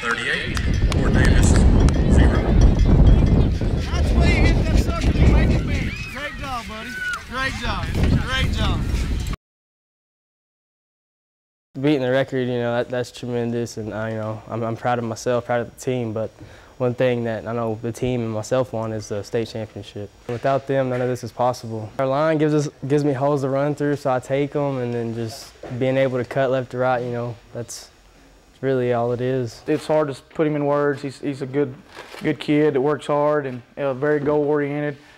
38, Fort Davis, 0. That's where you hit that sucker to make it big. Great job, buddy. Great job. Great job. Beating the record, you know, that's tremendous, and I'm proud of myself, proud of the team. But one thing that I know the team and myself want is the state championship. Without them, none of this is possible. Our line gives me holes to run through, so I take them, and then just being able to cut left to right, you know, that's really all it is. It's hard to put him in words. He's a good kid that works hard and very goal-oriented.